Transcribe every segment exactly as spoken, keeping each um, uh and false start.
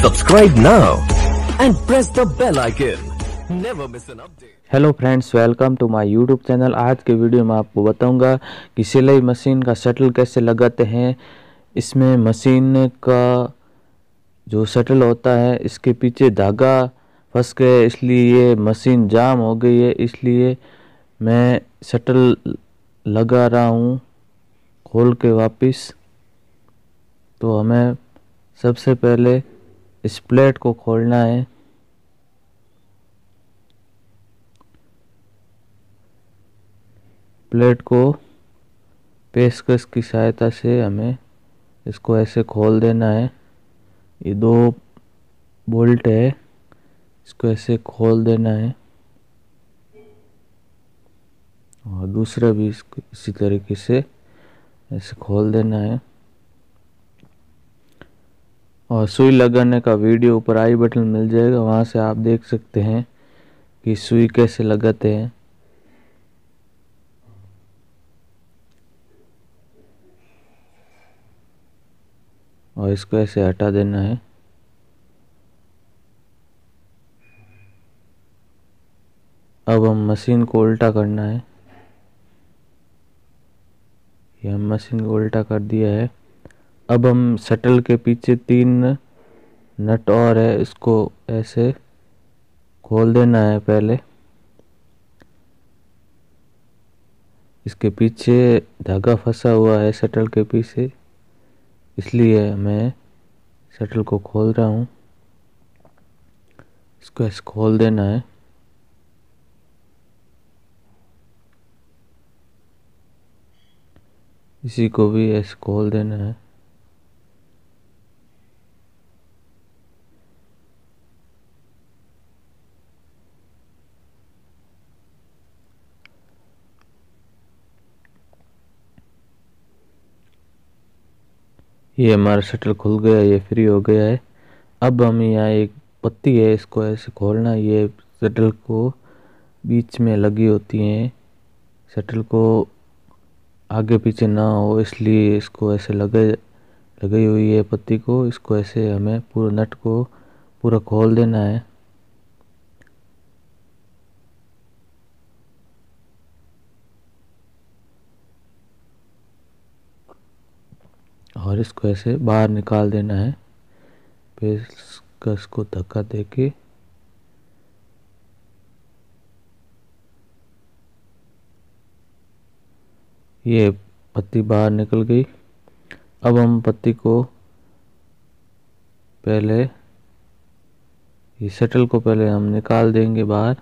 Subscribe now and press the bell icon. Never miss an update. Hello friends, welcome to my YouTube channel. आज के video में आपको बताऊंगा कि सिलाई मशीन का शटल कैसे लगाते हैं। इसमें मशीन का जो शटल होता है इसके पीछे धागा फंस गया, इसलिए ये मशीन जाम हो गई है। इसलिए मैं शटल लगा रहा हूँ खोल के वापस। तो हमें सबसे पहले इस प्लेट को खोलना है। प्लेट को पेचकस की सहायता से हमें इसको ऐसे खोल देना है। ये दो बोल्ट है, इसको ऐसे खोल देना है और दूसरा भी इसको इसी तरीके से ऐसे खोल देना है। और सुई लगाने का वीडियो ऊपर आई बटन मिल जाएगा, वहाँ से आप देख सकते हैं कि सुई कैसे लगाते हैं। और इसको ऐसे हटा देना है। अब हम मशीन को उल्टा करना है। ये हम मशीन को उल्टा कर दिया है। अब हम शटल के पीछे तीन नट और है, इसको ऐसे खोल देना है। पहले इसके पीछे धागा फंसा हुआ है शटल के पीछे, इसलिए मैं शटल को खोल रहा हूँ। इसको ऐसे खोल देना है। इसी को भी ऐसे खोल देना है। ये हमारा शटल खुल गया, ये फ्री हो गया है। अब हम यहाँ एक पत्ती है, इसको ऐसे खोलना है। ये शटल को बीच में लगी होती हैं, शटल को आगे पीछे ना हो इसलिए इसको ऐसे लगे लगी हुई है पत्ती को। इसको ऐसे हमें पूरा नट को पूरा खोल देना है। और इसको ऐसे बाहर निकाल देना है। फिर इसको धक्का देके ये पत्ती बाहर निकल गई। अब हम पत्ती को पहले ये शटल को पहले हम निकाल देंगे बाहर।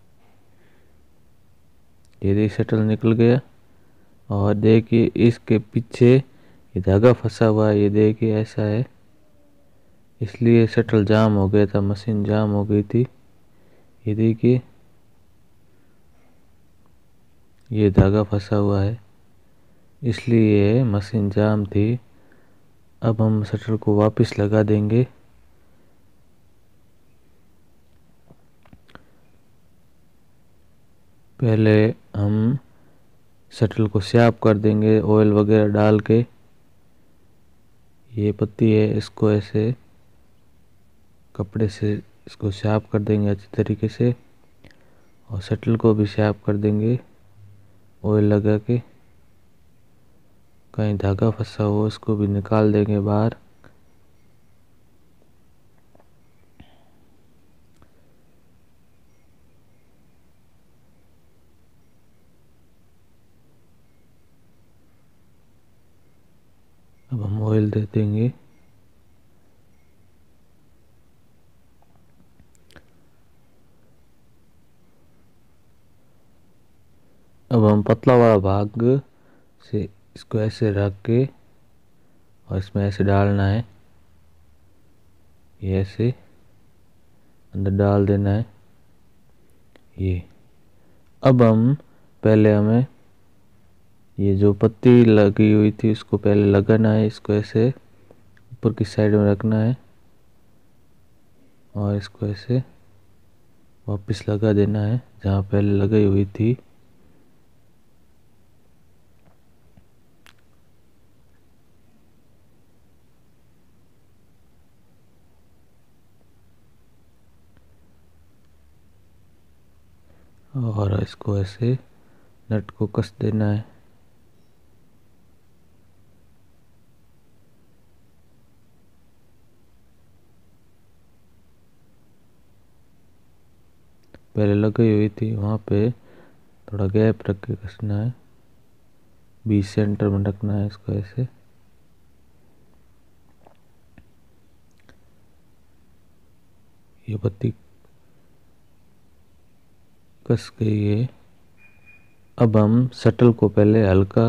ये शटल निकल गया। और देखिए इसके पीछे ये धागा फंसा हुआ है, ये देखिए ऐसा है। इसलिए शटल जाम हो गया था, मशीन जाम हो गई थी। ये देखिए ये धागा फंसा हुआ है, इसलिए मशीन जाम थी। अब हम शटल को वापस लगा देंगे। पहले हम शटल को साफ कर देंगे ऑयल वगैरह डाल के। ये पत्ती है, इसको ऐसे कपड़े से इसको साफ कर देंगे अच्छी तरीके से। और शटल को भी साफ कर देंगे ऑयल लगा के। कहीं धागा फंसा हो इसको भी निकाल देंगे बाहर। अब हम ऑयल दे देंगे। अब हम पतला वाला भाग से इसको ऐसे रख के और इसमें ऐसे डालना है। ये ऐसे अंदर डाल देना है। ये अब हम पहले हमें ये जो पत्ती लगी हुई थी उसको पहले लगाना है। इसको ऐसे ऊपर की साइड में रखना है और इसको ऐसे वापस लगा देना है जहाँ पहले लगाई हुई थी। और इसको ऐसे नट को कस देना है। पहले लगी हुई थी वहाँ पे थोड़ा गैप रख के कसना है, बीस सेंटर में रखना है इसको ऐसे। ये पत्ती कस गई है। अब हम शटल को पहले हल्का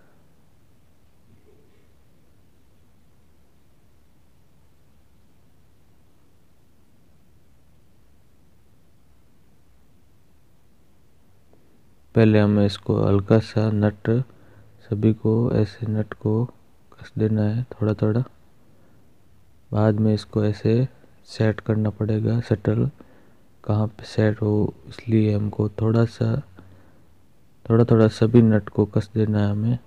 पहले हमें इसको हल्का सा नट सभी को ऐसे नट को कस देना है थोड़ा थोड़ा। बाद में इसको ऐसे सेट करना पड़ेगा, शटल कहाँ पे सेट हो, इसलिए हमको थोड़ा सा थोड़ा थोड़ा सभी नट को कस देना है हमें।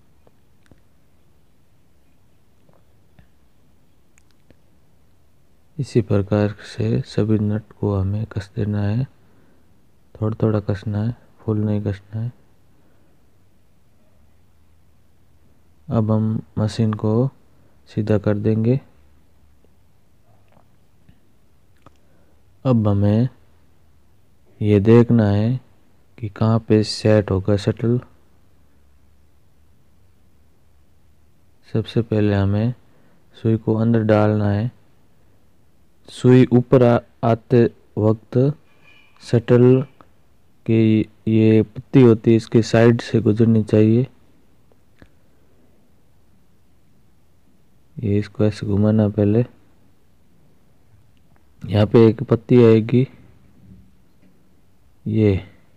इसी प्रकार से सभी नट को हमें कस देना है, थोड़ा थोड़ा कसना है, फुल नहीं कसना है। अब हम मशीन को सीधा कर देंगे। अब हमें ये देखना है कि कहाँ पे सेट होगा शटल। सबसे पहले हमें सुई को अंदर डालना है। सुई ऊपर आ, आते वक्त शटल की ये पत्ती होती है इसके साइड से गुजरनी चाहिए। ये इसको ऐसे घुमाना पहले। यहाँ पे एक पत्ती आएगी, ये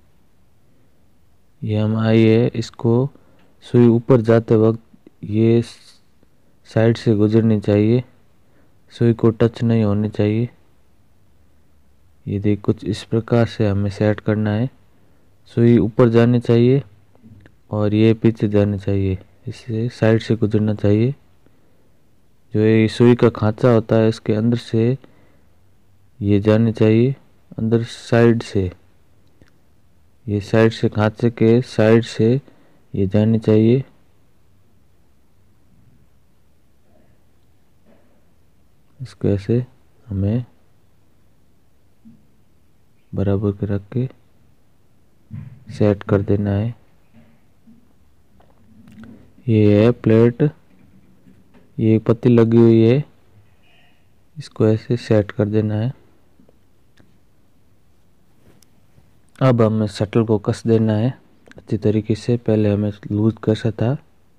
ये हम आई है, इसको सुई ऊपर जाते वक्त ये साइड से गुजरनी चाहिए, सुई को टच नहीं होनी चाहिए। ये देख कुछ इस प्रकार से हमें सेट करना है। सुई ऊपर जानी चाहिए और ये पीछे जानी चाहिए, इससे साइड से गुजरना चाहिए। जो ये सुई का खांचा होता है इसके अंदर से ये जानी चाहिए, अंदर साइड से, ये साइड से खांचे के साइड से ये जानी चाहिए। इसको ऐसे हमें बराबर के रख के सेट कर देना है। ये है प्लेट, ये एक पत्ती लगी हुई है, इसको ऐसे सेट कर देना है। अब हमें शटल को कस देना है अच्छी तरीके से। पहले हमें लूज कसा था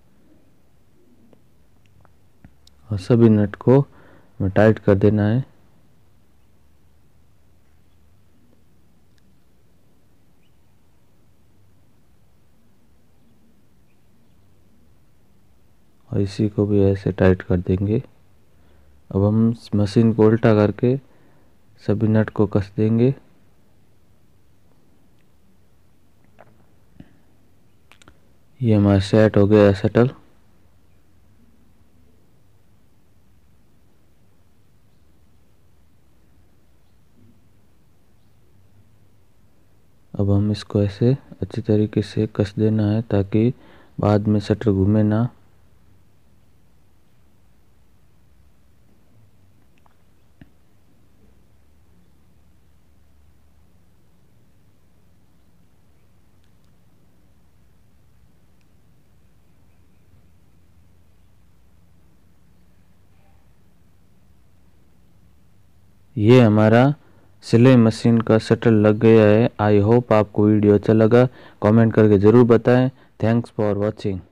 और सभी नट को हमें टाइट कर देना है। और इसी को भी ऐसे टाइट कर देंगे। अब हम मशीन को उल्टा करके सभी नट को कस देंगे। ये हमारा सेट हो गया शटल। अब हम इसको ऐसे अच्छी तरीके से कस देना है ताकि बाद में शटल घूमे ना। ये हमारा सिलाई मशीन का शटल लग गया है। आई होप आपको वीडियो अच्छा लगा। कमेंट करके ज़रूर बताएं। Thanks for watching.